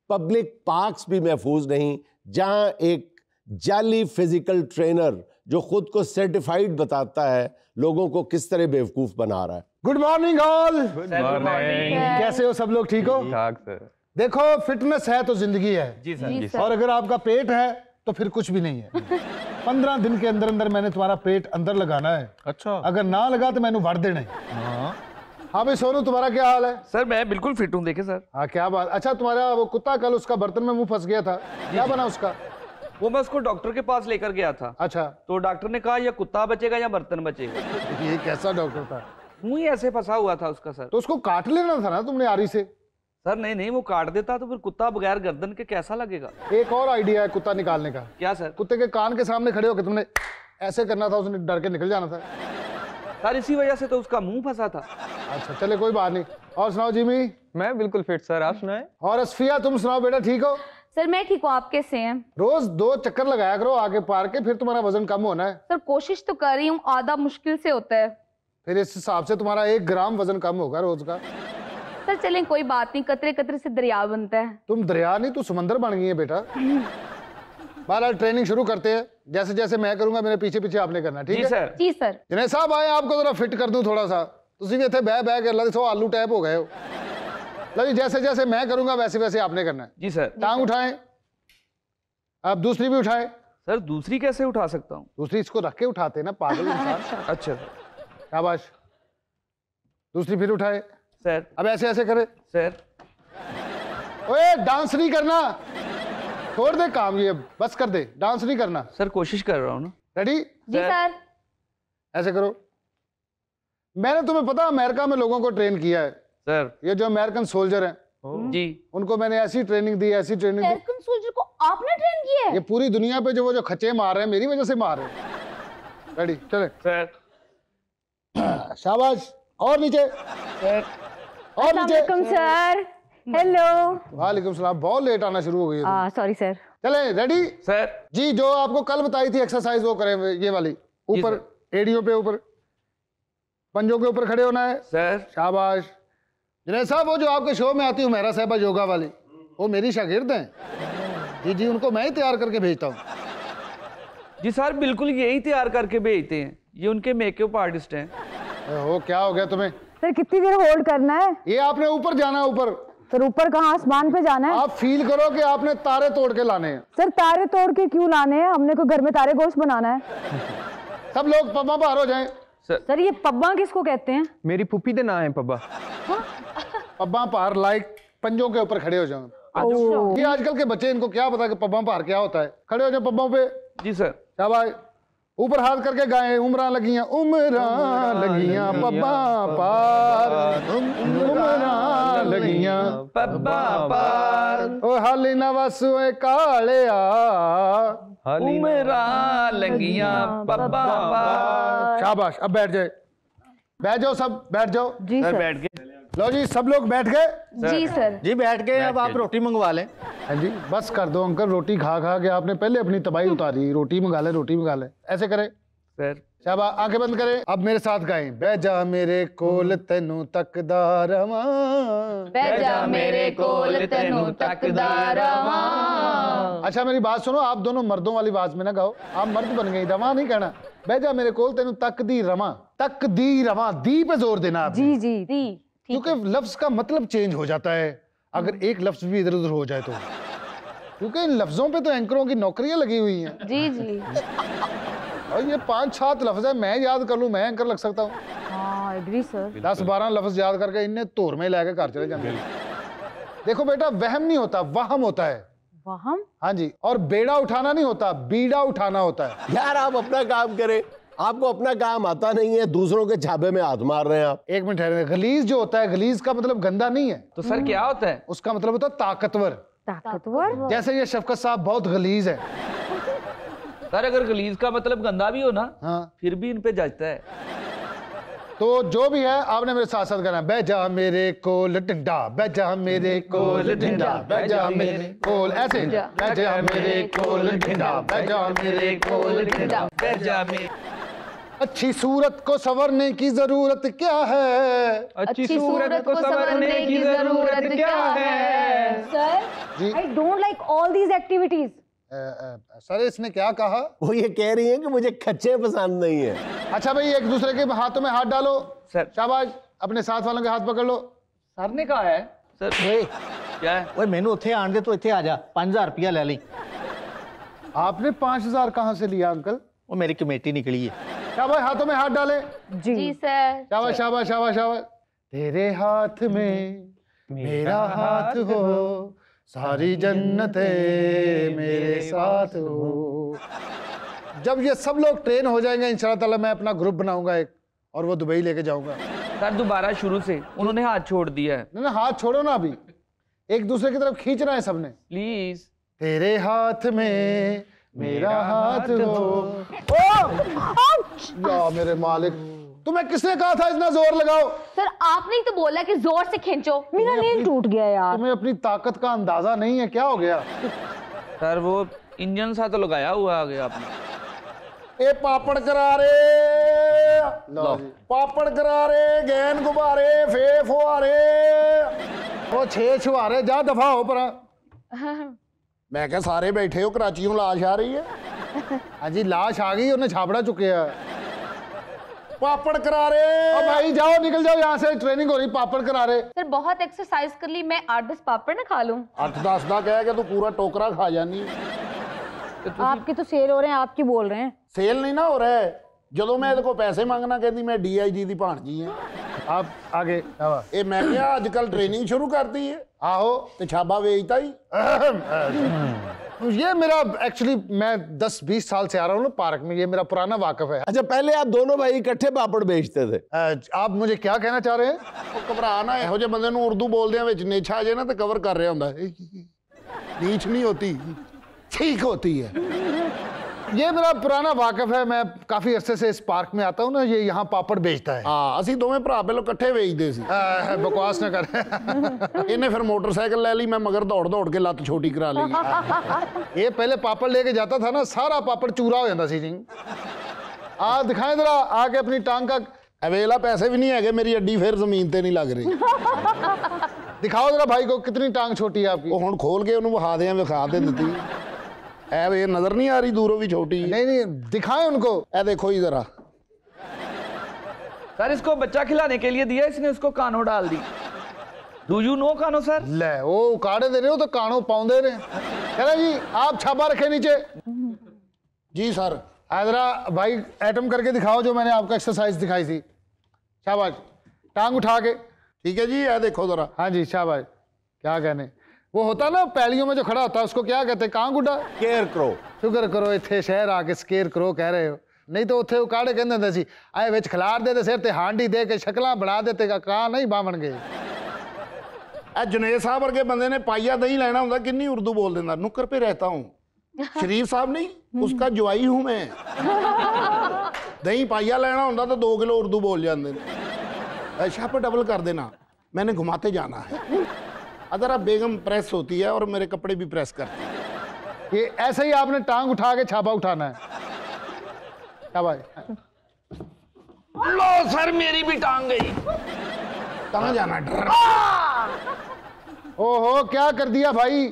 Public parks भी महफूज नहीं, जहां एक जाली फिजिकल ट्रेनर जो खुद को सर्टिफाइड बताता है लोगों को किस तरह बेवकूफ बना रहा है। Good morning all. Good morning. कैसे हो सब लोग, ठीक हो? ठीक सर। देखो, फिटनेस है तो जिंदगी है। जी सर। और अगर आपका पेट है तो फिर कुछ भी नहीं है। 15 दिन के अंदर अंदर मैंने तुम्हारा पेट अंदर लगाना है। अच्छा। अगर ना लगा तो मैंने वड़ देना है। हाँ भाई सोनू, तुम्हारा क्या हाल है? सर मैं बिल्कुल फिट हूँ, देखे सर। हाँ क्या बात। अच्छा, तुम्हारा वो कुत्ता कल उसका बर्तन में मुंह फंस गया था, क्या बना उसका? वो मैं उसको डॉक्टर के पास लेकर गया था। अच्छा। तो डॉक्टर ने कहा या कुत्ता बचेगा या बर्तन बचेगा। ये कैसा डॉक्टर था? मुंह ही ऐसे फंसा हुआ था उसका सर। तो उसको काट लेना था ना तुमने आरी से। सर नहीं, वो काट देता तो फिर कुत्ता बगैर गर्दन के कैसा लगेगा। एक और आइडिया है कुत्ता निकालने का। क्या सर? कुत्ते के कान के सामने खड़े होकर तुमने ऐसे करना था, उसने डर के निकल जाना था। सर इसी वजह से तो उसका मुंह फंसा था। अच्छा चले, कोई बात नहीं। और सुनाओ जिमी? मैं बिल्कुल फिट सर, आप सुनाए? और असफिया तुम सुनाओ बेटा, ठीक हो? सर मैं ठीक हूँ, आप कैसे हैं? रोज 2 चक्कर लगाया करो आगे पार के, फिर तुम्हारा वजन कम होना है। सर कोशिश तो कर रही हूँ, आधा मुश्किल से होता है। फिर इस हिसाब से तुम्हारा 1 ग्राम वजन कम होगा रोज का। सर चलें, कोई बात नहीं, कतरे कतरे से दरिया बनता है। तुम दरिया नहीं, तू समंदर बन गई है बेटा। बारह ट्रेनिंग शुरू करते हैं। जैसे जैसे मैं करूंगा मेरे पीछे पीछे आपने करना, ठीक है? सर। जी सर। जिन्हें साहब आए, आपको जरा फिट कर दूं थोड़ा सा। तुसी भी इतने बह बह कर लो आलू टाइप हो गए हो। लो जी, जैसे जैसे मैं करूंगा वैसे वैसे आपने करना है। जी सर। टांग उठाएं, अब दूसरी भी उठाएं। सर दूसरी कैसे उठा सकता हूँ? दूसरी इसको रख के उठाते हैं ना, पागल इंसान। अच्छा शाबाश। दूसरी फिर उठाए सर। अब ऐसे ऐसे करे सर। ओए डांस नहीं करना, छोड़ दे काम, ये बस कर दे, डांस नहीं करना। सर कोशिश कर रहा हूँ ना। रेडी? जी सर। ऐसे करो। मैंने तुम्हें पता अमेरिका में लोगों को ट्रेन किया है सर। ये जो अमेरिकन सोल्जर हैं जी, उनको मैंने ऐसी ट्रेनिंग दी, ऐसी ट्रेनिंग दी। अमेरिकन सोल्जर को आपने ट्रेन किया है? ये पूरी दुनिया पे जो खच्चे मार रहे हैं मेरी वजह से मार रहे हैं। रेडी? चले सर। शाबाश। और नीचे सर। और नीचे। Sir hello. वालेकुम सलाम। बहुत लेट आना शुरू हो गई है। Sorry sir. चले रेडी? सर। जी, जो आपको कल बताई थी एक्सरसाइज वो करें, ये वाली। ऊपर एड़ियों पे, ऊपर पंजों के ऊपर खड़े होना है। सर। शाबाश। जिन्हें साहब वो जो आपके शो में आती है हुमैरा साहिबा योगा वाली, वो मेरी शागिर्द हैं। जी जी, उनको मैं ही तैयार करके भेजता हूँ। जी सर बिल्कुल यही तैयार करके भेजते हैं, ये उनके मेकअप आर्टिस्ट हैं। वो क्या हो गया तुम्हें? सर कितनी देर होल्ड करना है? ये आपने ऊपर जाना है। ऊपर? सर ऊपर कहाँ, आसमान पे जाना है? आप फील करो कि आपने तारे तोड़ के लाने हैं। सर तारे तोड़ के क्यों लाने हैं? हमने को घर में तारे गोश्त बनाना है। सब लोग पब्बा बाहर हो जाएं। सर ये पब्बा किसको कहते हैं? मेरी पुप्पी दे ना है पब्बा। पब्बा पार लाइक पंजों के ऊपर खड़े हो जाओ। ये आजकल के बच्चे, इनको क्या पता कि पब्बा पार क्या होता है। खड़े हो जाओ पब्बों पे। जी सर। शाबाश। ऊपर हाथ करके गाएं, उमरा लगियां पब्बा पार, उमरा लगियां पब्बा पार, ओ हाली ना वसुए कालिया, उमरा लगियां पब्बा पार। शाबाश। अब बैठ जाए, बैठ जाओ, सब बैठ जाओ। जी सर सर। बैठ गए। लो जी, सब लोग बैठ गए? जी सर। जी बैठ गए। अब आप रोटी मंगवा लें। हाँ जी, बस कर दो अंकल, रोटी खा खा के आपने पहले अपनी तबाही उतारी। रोटी मंगा ले, रोटी मंगा ले। ऐसे करें सर। शाबाश। आंखें बंद करें। अब मेरे साथ गाएं। बह जा मेरे कोल तेनू तकदा रवां, बह जा मेरे कोल तेनू तकदा रवां। अच्छा मेरी बात सुनो, आप दोनों मर्दों वाली आवाज में ना गाओ, आप मर्द बन गई, रवां नहीं कहना। बह जा मेरे कोल तेनू तकदी रवां, तकदी रवां, दी पे जोर देना आपने। जी जी जी क्योंकि लफ्ज का मतलब चेंज हो जाता है अगर एक लफ्ज भी इधर उधर हो जाए तो, क्योंकि इन लफ्जों पे तो एंकरों की नौकरियां लगी हुई हैं। जी जी। और ये 5-7 लफ्ज है, मैं याद कर लूं, मैं एंकर लग सकता हूँ। हाँ एग्री सर। 10-12 लफ्ज याद करके इन्हें तोर में लाके घर चले जाते हैं। देखो बेटा, वहम नहीं होता, वहम होता है। वहम? हाँ जी। और बेड़ा उठाना नहीं होता, बीड़ा उठाना होता है। यार आप अपना काम करें, आपको अपना काम आता नहीं है, दूसरों के छापे में हाथ मार रहे हैं आप। एक मिनट ठहरे। गलीज जो होता है, गलीज का मतलब गंदा नहीं है। तो सर क्या होता है? उसका मतलब होता है ताकतवर। ताकतवर? जैसे ये शफकत साहब बहुत गलीज है। सर अगर गलीज का मतलब गंदा भी हो ना, हाँ, फिर भी इन पे जचता है। तो जो भी है आपने मेरे साथ साथ करना है। बह जा मेरे कोल टिंडा, बह जा मेरे कोल टिंडा, बह जा मेरे कोल, ऐसे बह जा मेरे कोल टिंडा, बह जा मेरे कोल टिंडा, बह जा मेरे। अच्छी सूरत को संवरने की जरूरत क्या है? अच्छी सूरत को संवरने की जरूरत क्या है? सर जी I don't like all these activities. Sir इसने क्या कहा? वो ये कह रही है कि मुझे खच्चे पसंद नहीं है। अच्छा भाई, एक दूसरे के हाथों में हाथ डालो। सर। शाबाश, अपने साथ वालों के हाथ पकड़ लो। सर ने कहा है सर ਓਏ क्या है? ਓਏ ਮੈਨੂੰ ਉੱਥੇ ਆਣ ਦੇ ਤੂੰ ਇੱਥੇ ਆ ਜਾ 5000 ਰੁਪਇਆ ਲੈ ਲਈ। आपने 5000 कहाँ से लिया अंकल? ਉਹ ਮੇਰੀ कमेटी निकली है। शाबाश, हाथों में हाथ डाले। जी सर। शाबाश शाबाश शाबाश शाबाश। तेरे हाथ में मेरा हाथ हो, सारी जन्नतें मेरे साथ हो। जब ये सब लोग ट्रेन हो जाएंगे इंशाल्लाह ताला, मैं अपना ग्रुप बनाऊंगा एक, और वो दुबई लेके जाऊंगा। सर दोबारा शुरू से उन्होंने हाथ छोड़ दिया है। नहीं हाथ छोड़ो ना, अभी एक दूसरे की तरफ खींचना है सबने। प्लीज। तेरे हाथ में मेरा हाथ हो। या मेरे मालिक, तुम्हें किसने कहा था इतना जोर लगाओ? सर आपने ही तो बोला कि जोर से खींचो। मेरा नील टूट गया यार। तुम्हें अपनी ताकत का अंदाजा नहीं है, क्या हो गया? सर वो इंजन सा तो लगाया हुआ आ गया आपने। ए पापड़ करारे, पापड़ करारे, गैन गुब्बारे, फे फुहारे, वो छे छुहारे, जा दफा हो पर। मैं क्या सारे बैठे हो, कराची हूँ, लाश आ रही है। हाँ जी लाश आ गई, उन्हें छापड़ा चुके हैं। पापड़ करारे। अब भाई जाओ, निकल जाओ यहाँ से, ट्रेनिंग हो रही। पापड़ करारे। सर बहुत एक्सरसाइज कर ली, मैं 8-10 पापड़ ना खा लूं। 8-10 ना कह के तू पूरा टोकरा खा जानी। आपके तो सेल हो रहे हैं, आपकी बोल रहे हैं। सेल नहीं ना हो रहा है। ਜਦੋਂ मैं ਇਹਦੇ पैसे मंगना कहती मैं DIG दी भाणजी है। आप आगे ये मैं क्या आजकल ट्रेनिंग शुरू कर दी है। आहो ते छाबा बेचता ही। ये मेरा एक्चुअली मैं 10-20 साल से आ रहा हूँ ना पार्क में, ये मेरा पुराना वाकफ है। अच्छा पहले आप दोनों भाई इकट्ठे पापड़ बेचते थे? आप मुझे क्या कहना चाह रहे हैं? घबरा ना, ਇਹੋ ਜਿਹੇ ਬੰਦੇ ਨੂੰ ਉਰਦੂ ਬੋਲਦਿਆਂ ਵਿੱਚ ਨੇਛਾ ਆ ਜੇ ਨਾ ਤੇ ਕਵਰ ਕਰ ਰਿਹਾ ਹੁੰਦਾ। नीच नहीं होती, ठीक होती है। ये मेरा पुराना वाकफ है, मैं काफी अरसे से इस पार्क में आता हूँ ना, ये यहाँ पापड़ बेचता है। हाँ ਅਸੀਂ ਦੋਵੇਂ ਭਰਾ ਪਹਿਲਾਂ ਇਕੱਠੇ ਵੇਚਦੇ ਸੀ। बकवास ना कर। ਇਹਨੇ फिर मोटरसाइकिल ले ली, मैं मगर दौड़ दौड़ के ਲੱਤ छोटी करा ली। ये पहले पापड़ लेके जाता था ना, सारा पापड़ चूरा हो जाता सी जी। आ दिखाएं जरा आके अपनी टांग का। अवेला पैसे भी नहीं है, मेरी अड्डी फिर जमीन ते नहीं लग रही। दिखाओ जरा भाई को कितनी टांग छोटी है आपकी। ਹੁਣ खोल के ਉਹਨੂੰ ਵਿਖਾ ਦਿਆਂ, ਵਿਖਾ ਦੇ ਦਿੱਤੀ। ये नजर नहीं आ रही दूरों भी छोटी? नहीं नहीं दिखाएं उनको। ए देखो ही जरा। सर इसको बच्चा खिलाने के लिए दिया, इसने उसको कानो डाल दी। डू यू नो कानो सर? ले वो उकाड़े दे रहे हो तो कानो पाउंदे ने। कह रहे जी आप छापा रखे नीचे। जी सर। जरा भाई एटम करके दिखाओ जो मैंने आपको एक्सरसाइज दिखाई थी। शाबाश, टांग उठा के। ठीक है जी, ये देखो जरा। हाँ जी शाबाश। क्या कहने, वो होता ना पैलियों में जो खड़ा होता है उसको क्या कहते हैं? कां गुड्डा? केयर करो। शुक्र करो इत्थे शहर आके स्केयर करो कह रहे हो, नहीं तो उत्थे उकाड़े कहंदे हुंदे सी आए विच खिलार दे सिर ते हांडी दे के शक्लां बना देते कां नहीं बावन गए। ए जुनेद साहब वर्गे बंदे ने पाइया दही लेना हुंदा, किन्नी उर्दू बोल देंदा। नुक्कर पे रहता हूँ, शरीफ साहब नहीं उसका जवाई हूँ मैं। दही पाइया लेना हुंदा तो 2 किलो उर्दू बोल जाते हैं। शप डबल कर देना, मैंने घुमाते जाना है। अगर आप बेगम प्रेस होती है और मेरे कपड़े भी प्रेस करते हैं। ये ऐसे ही आपने टांग उठा के छापा उठाना है। लो सर मेरी भी टांग गई। कहाँ जाना डर? ओहो क्या कर दिया भाई।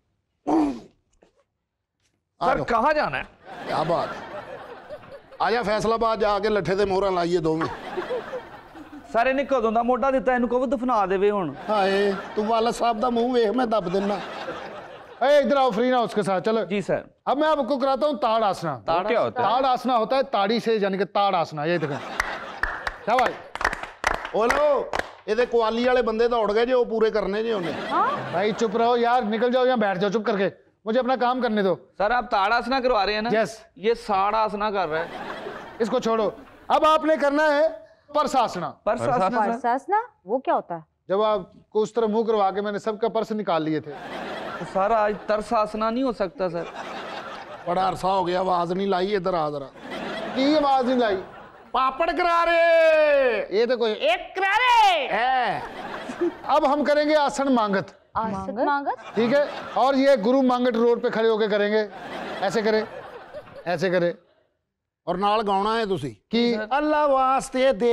सर कहाँ जाना है? क्या बात, आजा फैसलाबाद जाके लट्ठे ते मोहरा लाइए दो में। सर इन्हें कदों दा मोटा दिता, इन्हू कहो दफना देवे हुण। हाय तू वाला साहब दा मुंह वेख, मैं दब देना। ए इधर आओ, फ्री ना उसके साथ चलो। जी सर। अब मैं आपको कराता हूँ ताड़ आसना। ताड़ क्या होता है? ताड़ आसना होता है ताड़ी से, यानी कि ताड़ आसना। ये देखें क्या भाई। ओलो ये कुआली वाले बंदे दौड़ गए जो पूरे करने जो उन्हें। भाई चुप रहो यार, निकल जाओ यहाँ बैठ जाओ चुप करके, मुझे अपना काम करने दो। सर आप ताड़ आसना करवा रहे हैं ना? यस। ये साड़ आसना कर रहा है। इसको छोड़ो, अब आपने करना है पर्स आसना। पर्स आसना? पर्स आसना वो क्या होता है? जब आपको उस तरह मुंह करवा के मैंने सबका पर्स निकाल लिए थे। तो सर आज तरस आसना नहीं हो सकता सर? बड़ा अरसा हो गया, आवाज नहीं लाई। इधर आ जरा। की आवाज नहीं लाई? पापड़ करारे। ये तो कोई एक करारे है। अब हम करेंगे आसन मांगत। आसन मांगत? ठीक है, और ये गुरु मांगट रोड पे खड़े होके करेंगे। ऐसे करे, ऐसे करे, और नाल गाउणा है तुसी की अल्लाह वास्ते दे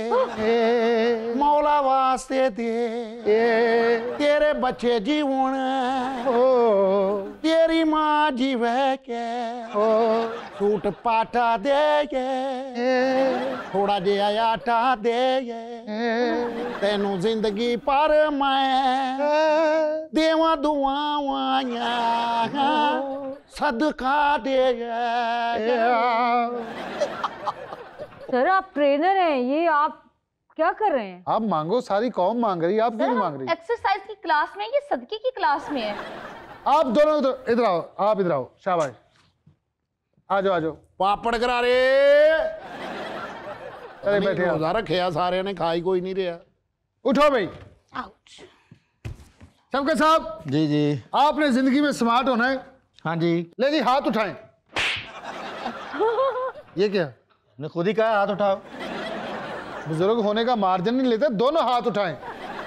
मौला वास्ते दे तेरे बच्चे जीवन तेरी माँ जीवे के सूट पाटा दे थोड़ा जिहा आटा दे तेनू जिंदगी पर मैं देवा दुआवां सदका दे सर आप ट्रेनर हैं, ये आप क्या कर रहे हैं? आप मांगो, सारी कौम मांग रही है, आप क्यों नहीं मांग रही? एक्सरसाइज की क्लास में, ये सदके की क्लास में है। आप दोनों इधर आओ, आप इधर आओ, शाबाश, आ जाओ आ जाओ। पापड़ करारे चले बैठे रोजा रखिया सारे ने, खाई कोई नहीं रहा। उठो भाई। सबके साहब जी जी। आपने जिंदगी में स्मार्ट होना है। हाँ जी। ले जी हाथ उठाएं। ये क्या? ने खुद ही कहा हाथ उठाओ। बुजुर्ग होने का मार्जिन नहीं लेते, दोनों हाथ उठाएं।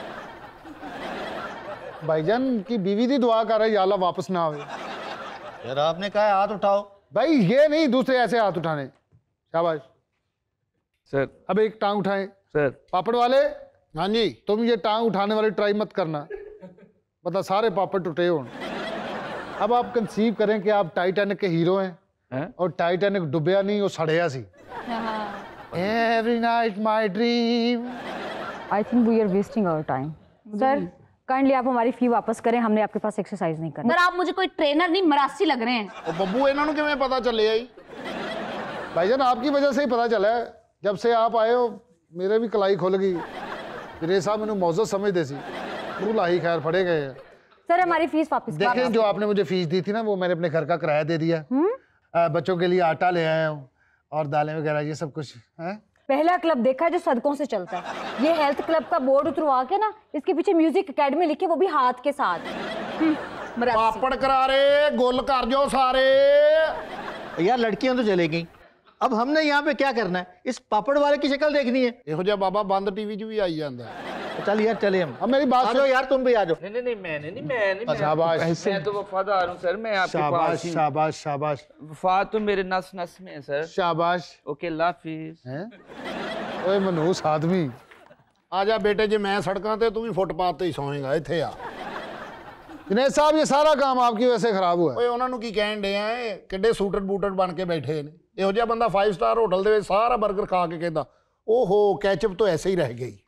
भाईजान की बीवी दी दुआ कर रही, अल्लाह वापस ना आवे। यार आपने कहा हाथ उठाओ। भाई ये नहीं, दूसरे ऐसे हाथ उठाने। शाबाश। सर अब एक टांग उठाएं। सर पापड़ वाले, हाँ जी, तुम ये टांग उठाने वाली ट्राई मत करना, मतलब सारे पापड़ टूटे हो। अब आप कंसीव करें कि आप टाइटैनिक के हीरो हैं और टाइटैनिक डुबया नहीं, वो सड़या सी। Every night my dream। I think we are wasting our time. Sir kindly आप हमारी फी वापस करें, हमने आपके पास एक्सरसाइज नहीं करनी। सर आप मुझे कोई ट्रेनर नहीं, मरासी लग रहे हैं। और बब्बू इन्होंने किवें पता चले आई? भाईजान आपकी वजह से ही पता चला है, जब से आप आए हो मेरे भी कलाई खुल गई। फिर साहब मैंने मौजूद समझते सी, लाही खैर फड़े गए हैं। सर हमारी फीस वापस देखें, जो आपने मुझे फीस दी थी ना, वो मैंने अपने घर का किराया दे दिया। बच्चों के लिए आटा ले आया हूँ और दालें वगैरह, ये सब कुछ है। पहला क्लब देखा है जो सदकों से चलता है। ये हेल्थ क्लब का बोर्ड उतरवा के ना, इसके पीछे म्यूजिक एकेडमी लिखे, वो भी हाथ के साथ। पापड़ करारे गोल कर जो सारे। यार लड़कियां तो चले गई, अब हमने यहाँ पे क्या करना है? इस पापड़ वाले की शक्ल देखनी है। ਇਹੋ ਜਿਹਾ बाबा बंद टीवी च भी आई जाता है। चल यार चले हम। अब मेरी बात आ जाओ यार, तुम भी आ जाओ। नहीं मैं शाबाश, मैं तो वफादार हूँ सर, मैं आपके शाबाश पास ही हूँ। शाबाश शाबाश वफा तो मेरे नस नस में है सर। शाबाश। ओके अल्लाह हाफिज। हैं ओए मनहूस आदमी। आ जा बेटे, जे मैं सड़कों ते तू भी फुटपाथ ते ही सोएगा। इत्थे आ दिनेश साहब, ये सारा काम आपकी वजह से खराब हुआ है। ਓਏ ਉਹਨਾਂ ਨੂੰ ਕੀ ਕਹਿਣ ਡੇ ਆ, ਕਿੱਡੇ ਸੂਟਡ ਬੂਟਡ ਬਣ ਕੇ ਬੈਠੇ ਨੇ। ਇਹੋ ਜਿਹਾ ਬੰਦਾ 5 ਸਟਾਰ ਹੋਟਲ ਦੇ ਵਿੱਚ ਸਾਰਾ 버ਗਰ ਖਾ ਕੇ ਕਹਿੰਦਾ ਓਹੋ ਕੈਚਅਪ ਤੋਂ ਐਸੇ ਹੀ ਰਹਿ ਗਈ।